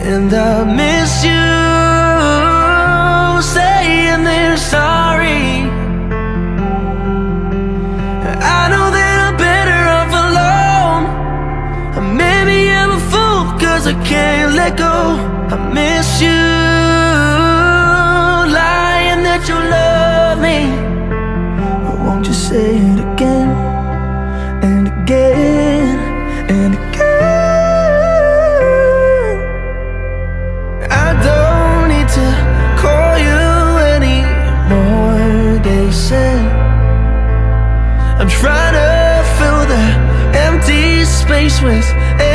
And I miss you, saying they're sorry. I know that I'm better off alone. Maybe I'm a fool cause I can't let go. I miss you, lying that you love me. But won't you say it again and again and again? I don't need to call you anymore, they said. I'm trying to fill the empty space with